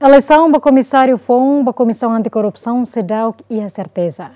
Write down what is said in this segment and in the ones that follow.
Eleição do comissário FON, da Comissão Anticorrupção, CEDAW e a certeza.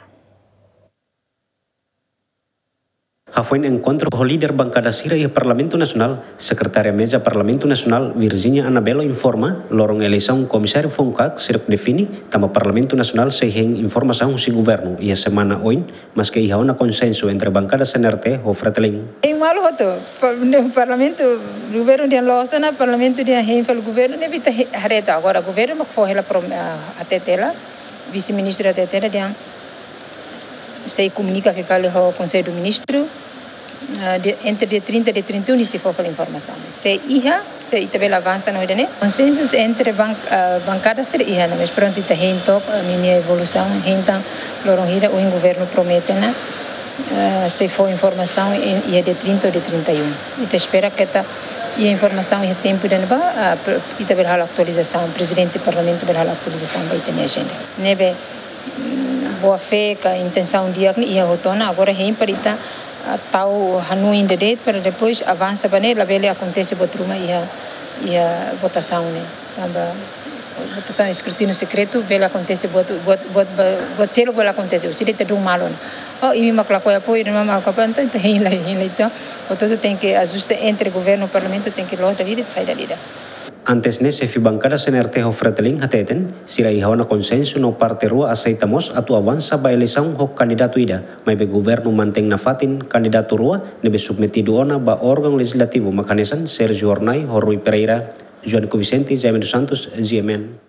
Foi um encontro com o líder bancada Sira e Parlamento Nacional, secretária mesa Parlamento Nacional Virginia Anabelo informa, lorong eleição comissário FONCAC será defini, tama Parlamento Nacional sehing informação si governo e a semana oin, mas que ia uma consenso entre bancada CNRT o Freteling. Em malo hoto, Parlamento, governo dia losa na Parlamento dia hein pelo governo ne vita hareta agora governo mak foi ela até tela, vice-ministro até tela dia se comunica que fale ao Conselho do Ministro entre dia 30 e dia 31 se for a informação. Se também avança no né? Consenso entre bancada ser ia, mas pronto está rento a evolução, então lorongida o governo promete né? Se for informação ia dia 30 ou dia 31. E espera que tá e a informação e tempo de nova e também a atualização, o presidente do Parlamento vai a atualização vai ter a agenda. Neve boa fé, com a intenção de ir a rotona, agora é para estar tal hanuin de date para depois avança para nele, lá acontece botruma e a votação, né? Votação escrutínio secreto, vele acontece bot selo vele acontece, o silo tem malo, oh e me maclaco apoio, não me maclaco, então o todo tem que ajuste entre governo e parlamento tem que logo da vida sair da vida. Antes nesse bancada CNRT o Freteling hateten, sira ihaw na konsenso no parte rua aceitamos atu avança ba eleição ho candidato ida, may be governo manteng na fatin candidato rua nebe submetido ona ba órgão legislativo makanesan Sergio Ornay, Rui Pereira, João Vicente, Jaime dos Santos, GMN.